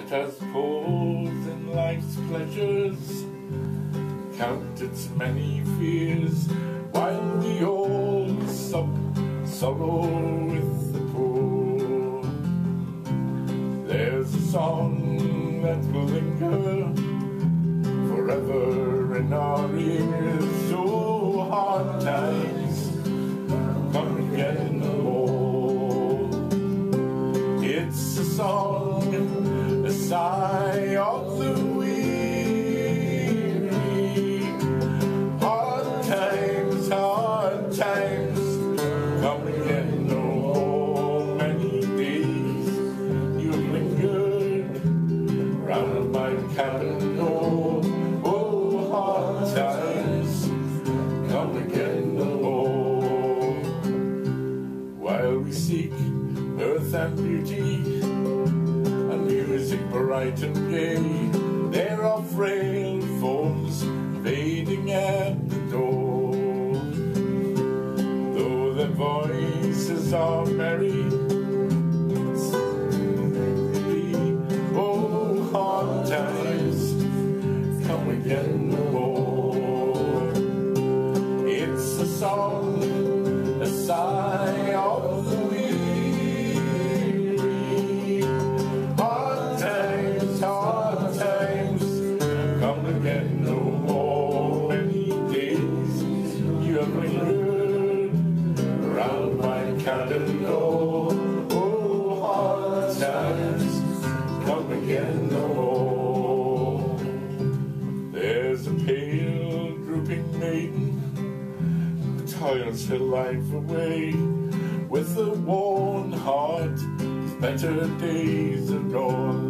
Let us pause in life's pleasures, count its many fears, while we all sorrow with the poor. There's a song that will linger forever in our ears. Oh, hard times come again no more. It's a song, a sigh of the weary. Hard times come again no more. Many days you've lingered round my cabin door. Oh, hard times come again no more. While we seek earth and beauty, and music bright and gay, there are frail forms fading at the door. Though their voices are merry, oh, hard times come again no more. It's a song, a sigh of the weary. Hard times come again no more. Many days you have lingered around my cabin door. Oh, hard times come again no more. There's a pale drooping maiden who toils her life away with a worn heart. Better days are gone.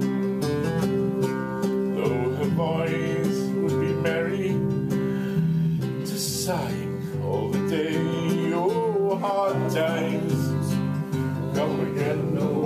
Though her voice would be merry, to sighing all the day. Oh, hard times come again no